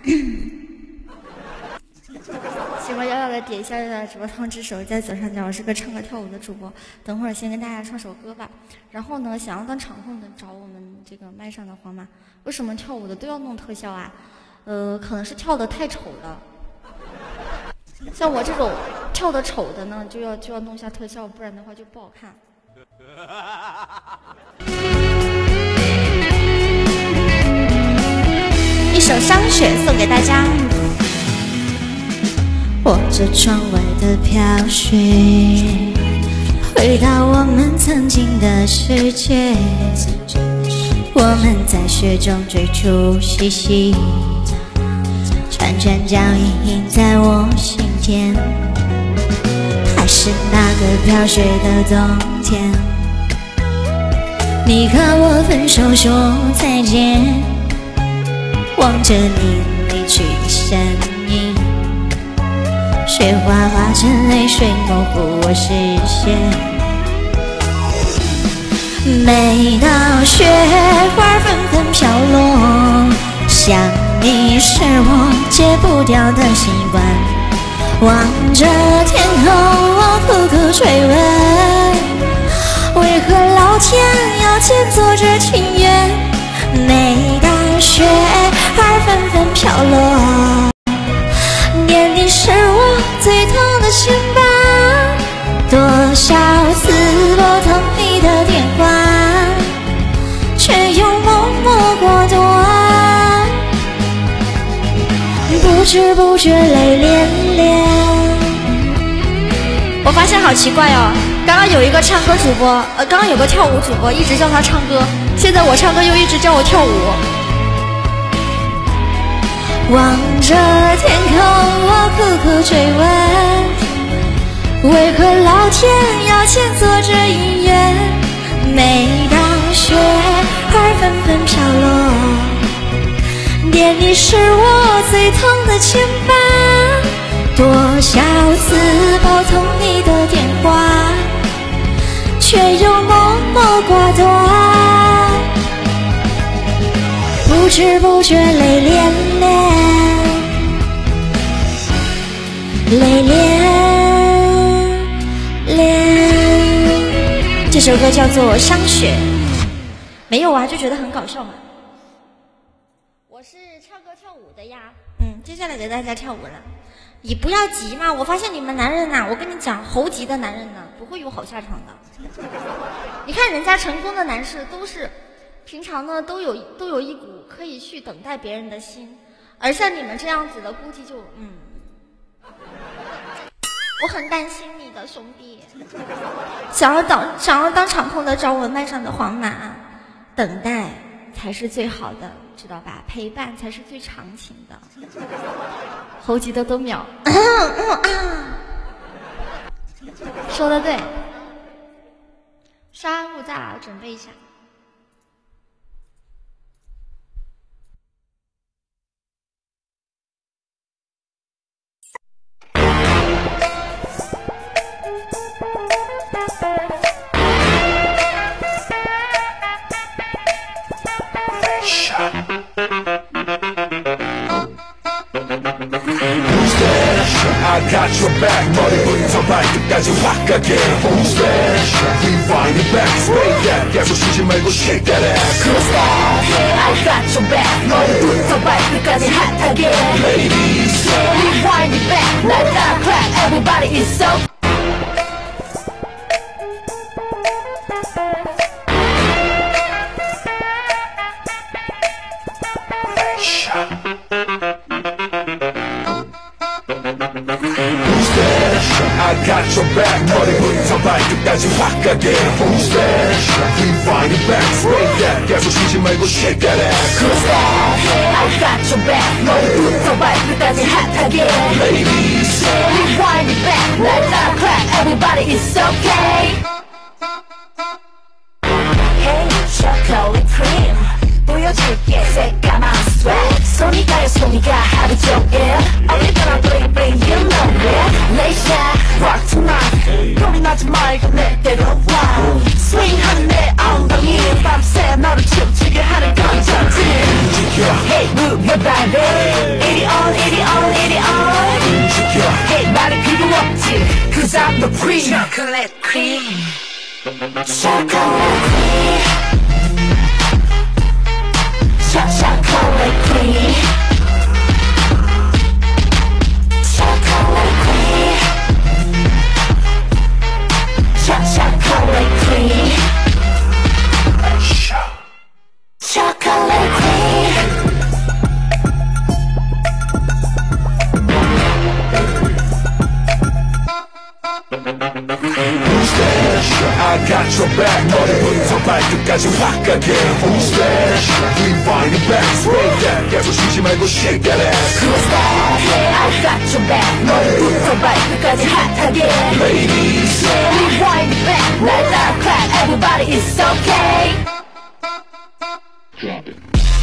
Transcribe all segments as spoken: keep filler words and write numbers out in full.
喜欢瑶瑶的点一下直播通知，手在左上角，我是个唱歌跳舞的主播。等会儿先跟大家唱首歌吧。然后呢，想要当场控的找我们这个麦上的皇马。为什么跳舞的都要弄特效啊？呃，可能是跳的太丑了。像我这种跳的丑的呢，就要就要弄一下特效，不然的话就不好看。一首《伤雪》送给大家。 握着窗外的飘雪，回到我们曾经的世界。我们在雪中追逐嬉戏，串串脚印印在我心间。还是那个飘雪的冬天，你和我分手说再见，望着你离去的身影，雪花化成泪水模糊我视线。每当雪花纷纷飘落，想你是我戒不掉的习惯。望着天空我苦苦追问，为何老天要牵错这情缘？每当雪花纷纷飘落，念你是我最痛的牵绊。多少次拨通你的电话，却又默默过端，不知不觉泪涟涟。 我发现好奇怪哦，刚刚有一个唱歌主播，呃，刚刚有个跳舞主播，一直叫他唱歌，现在我唱歌又一直叫我跳舞。 望着天空我苦苦追问，为何老天要牵错这姻缘？每当雪花纷纷飘落，念你是我最痛的牵绊。多少次拨通你的电话，却又默默挂断，不知不觉泪涟涟，泪涟涟。 这首歌叫做《伤雪》，没有啊，就觉得很搞笑嘛。我是唱歌跳舞的呀，嗯，接下来给大家跳舞了。你不要急嘛，我发现你们男人呐、啊，我跟你讲，猴急的男人呢不会有好下场的。你看人家成功的男士都是平常呢都有都有一股可以去等待别人的心，而像你们这样子的，估计就嗯，我很担心你的兄弟。想要当想要当场控的找我麦上的皇马，等待才是最好的，知道吧？陪伴才是最长情的。猴急的都秒。说的对。稍安勿躁，准备一下。 I got your back 머리부터 발끝까지 확 가게 Who's that? Rewind it back Spade that 계속 쉬지 말고 shake that ass Who's that? I got your back 머리부터 발끝까지 핫하게 Ladies Rewind it back Let that clap Everybody is so I got your back 머리부터 발끝까지 확 가게 Who's that? Rewind it back Spade that 계속 쉬지 말고 shake that ass Who's that? I got your back 머리부터 발끝까지 핫하게 Ladies Rewind it back Let that clap Everybody is okay Hey chocolate cream 보여줄게 새까만 swag 손이 가요 손이 가 하루 종일 어디 가나 bling bling you know it Late shot rock tonight 겁이 나지 말고 내대로 와 swing하는 내 엉덩이 밤새 너를 춤추게 하는 건전지 Hey move your body 이리 supreme chocolate cream chocolate cream chocolate cream chocolate cream chocolate cream chocolate cream I got your back 머리부터 발끝까지 확 가게 Who's that? Rewind it back Spray that 계속 쉬지 말고 shake that ass Who's that? Yeah, I got your back 머리부터 발끝까지 핫하게 Ladies Rewind it back 날 따라 clap Everybody it's okay Drop it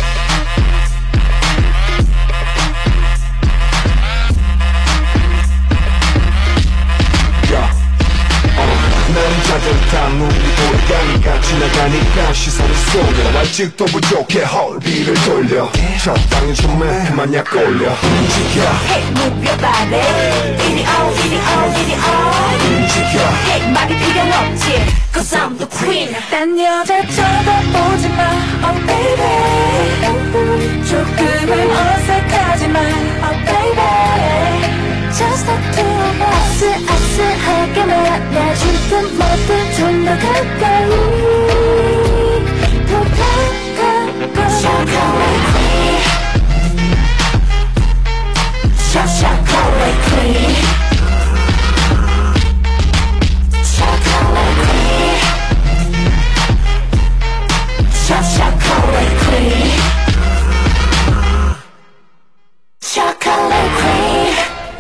나는 자전탕 우리 돌아가니까 지나가니까 시선을 쏘며 아직도 부족해 헐비를 돌려 적당히 좀해 그만 약 올려 움직여 Hey move your body 이리 오 이리 오 이리 오 움직여 Hey 말이 필요 없지 Cause I'm the queen 딴 여자 쳐다보지 마 Oh baby 조금은 어색하지만 Oh baby Just the two of us 아슬아슬하게 말아주든 뭐든 좀 더 가까이 더 가까이 Chocolate cream Chocolate cream Chocolate cream Chocolate cream Chocolate cream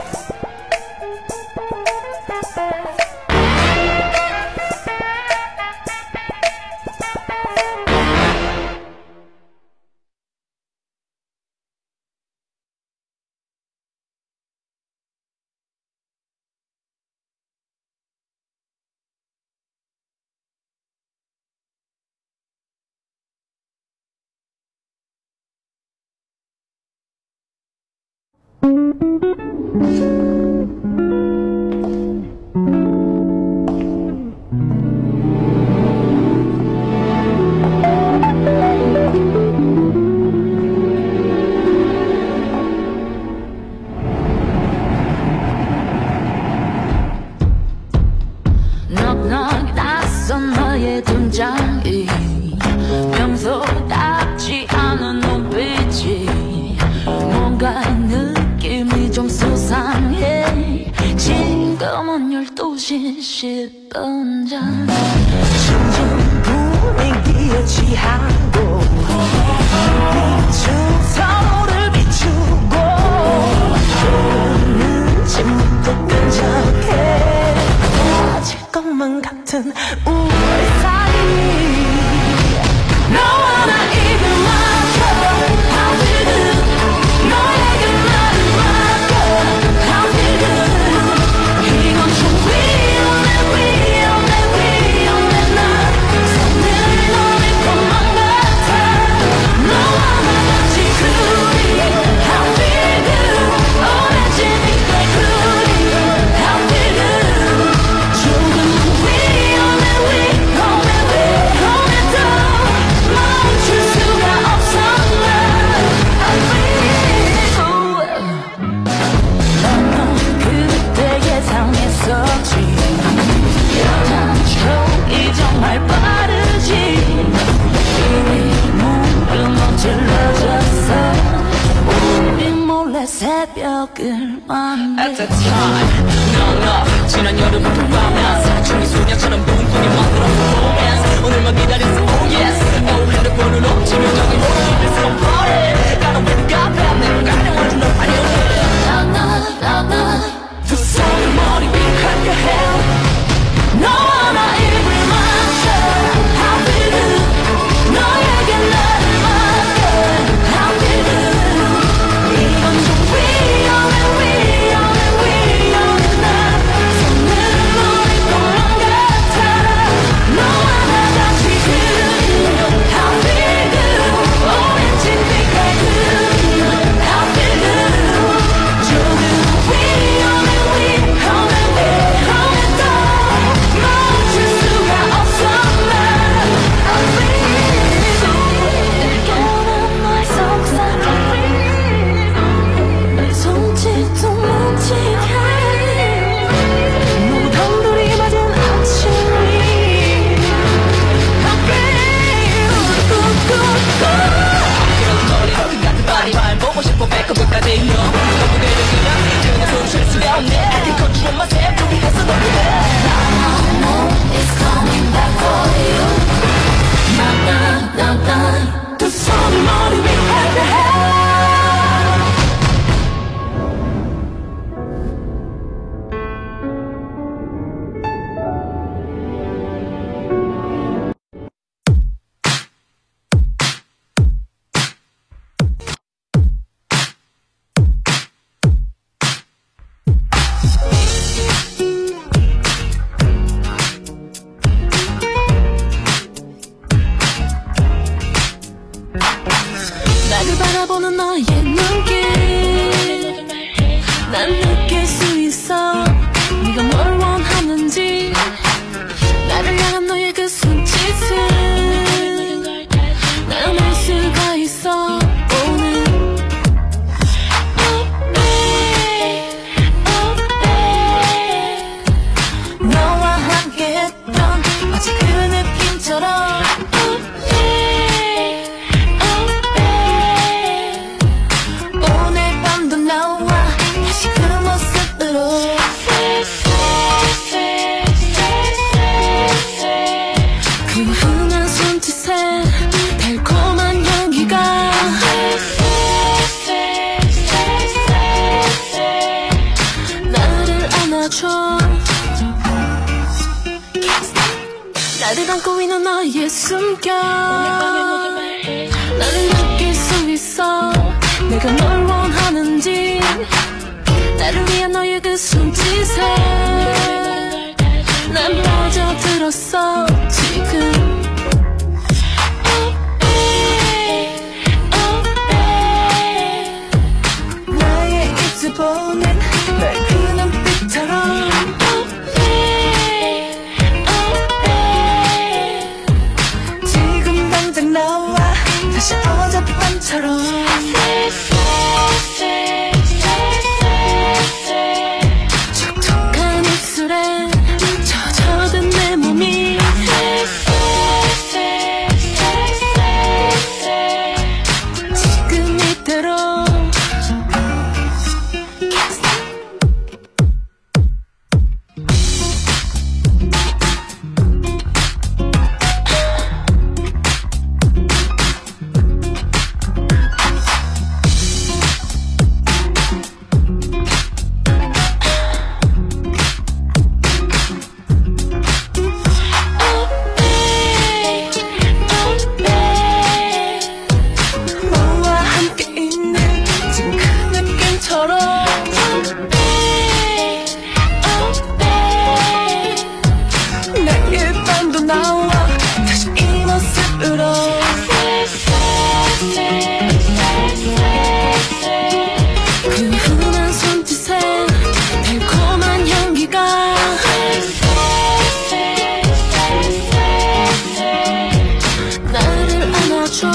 넉넉 낯선 너의 등장이 평소답지 않은 눈빛이 뭔가 느낌이 좀 수상해 지금은 열두 시 십 분 전 점점 분위기에 취하고 비추 서로를 비추고 오는 침묵도 끈적해 아직 것만 같은 우리 사이 너와 나 입을 맞춰 How we do 너에게 나를 맡겨 How we do 이건 좀 위험해 위험해 위험해 나 손을 너의 것만 같아 너와 나 같이 그리 How we do 오렌지 빛깔 그리 How we do 조금 위험해 위험해 위험해도 멈출 수가 없어 I feel 넌 그때 예상했었지 여자는 촉이 정말 빠르지 이미 문을 멈질러졌어 우리 몰래 새벽을 만나 At that time, no, no 지난 여름부터 romance 사춘기 소녀처럼 붕붕이 만들어서 romance 오늘만 기다렸어, oh yes oh 핸드폰으로 치명적인 모습을 써 party 가는 왜 카페 내가 가려워 준 너 아니오네 나나 나나 두 손을 머리 위에 해 너와 나 입을 맞춰 How we do 너에게 나를 맡겨 How we do 이건 좀 위험해 위험해 위험해 나 손을 너의 것만 같아 너와 나 같이 그리 How we do 오렌지 빛깔 그리 How we 안아줘 나를 안고 있는 너의 숨결 나를 느낄 수 있어 내가 널 원하는지 나를 위한 너의 그 손짓에 난 빠져들었어 지금 나의 입술 보는 널 그 눈빛처럼 지금 당장 나와 다시 어젯밤처럼 촉촉한 입술에 젖어든 내 몸이 지금 이대로 너와 함께 있는 지금 그 느낌처럼 내일 밤도 나와 다시 이 모습으로 그 흔한 손짓에 달콤한 향기가 나를 안아줘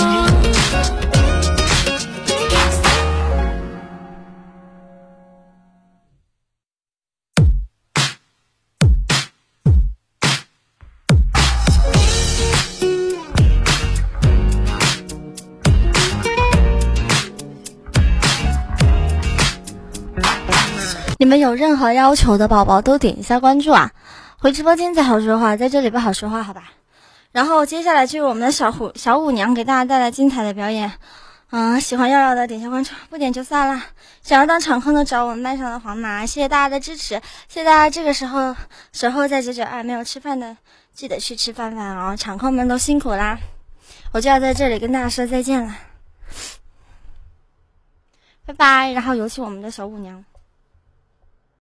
你们有任何要求的宝宝都点一下关注啊！回直播间才好说话，在这里不好说话，好吧？然后接下来就是我们的小虎小舞娘给大家带来精彩的表演。嗯，喜欢耀耀的点下关注，不点就算了。想要当场控的找我们班上的黄马，谢谢大家的支持，谢谢大家这个时候守候在九九二没有吃饭的，记得去吃饭饭哦！场控们都辛苦啦，我就要在这里跟大家说再见了，拜拜。然后有请我们的小舞娘。